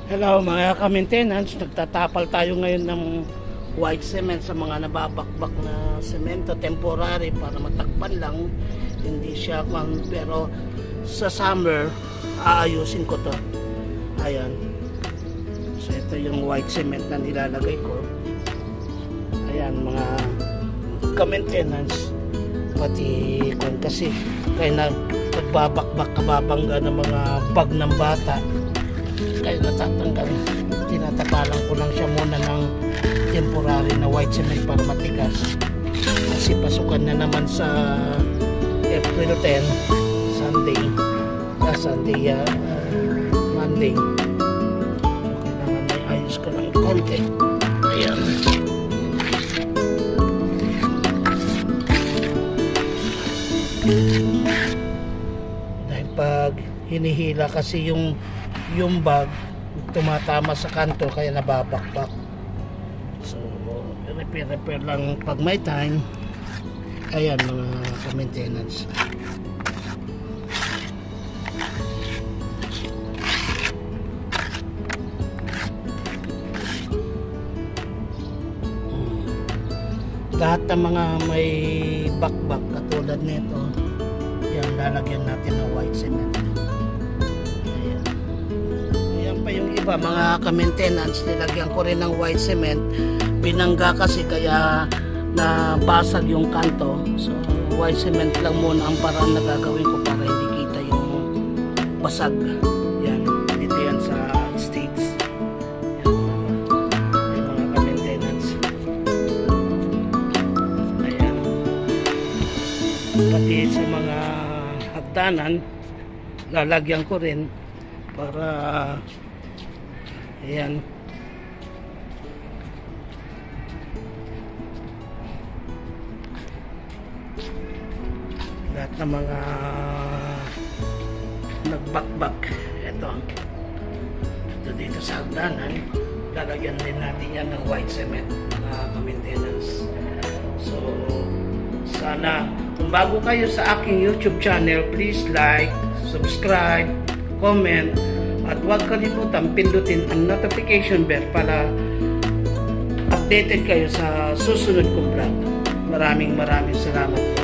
Hello mga ka-maintenance, nagtatapal tayo ngayon ng white cement sa mga nababakbak na semento, temporary para matakpan lang, hindi siya pero sa summer aayusin ko to. Ayan, so ito yung white cement na nilalagay ko. Ayan mga ka-maintenance, pati kung kasi kaya nagbabakbak kababangga ng mga bag ng bata, kaya natatanggal, tinatagalan ko lang siya muna ng temporary na white cement para matigas, kasi pasukan na naman sa April 10 Monday, so kailangan may ayos ko ng konti. Ayan, dahil pag hinihila kasi yung bag tumatama sa kanto kaya nababakbak, so repair lang pag may time. Ayan mga ka-maintenance, lahat ng mga may bakbak katulad nito, yan lalagyan natin ng white cement. Pa yung iba mga ka-maintenance, nilagyan ko rin ng white cement, binangga kasi kaya nabasag yung kanto, so white cement lang muna ang parang nagagawin ko para hindi kita yung basag. Yan, dito yan sa States. Yan mga ka-maintenance. Ayan, pati sa mga hagdanan lalagyan ko rin para ayan, lahat ng mga nagbakbak, ito dito sa hagdanan, lalagyan din natin yan ng white cement mga ka-maintenance. So sana kung bago kayo sa aking YouTube channel, please like, subscribe, comment, at huwag kalimutan pindutin ang notification bell para updated kayo sa susunod kong vlog. Maraming salamat po.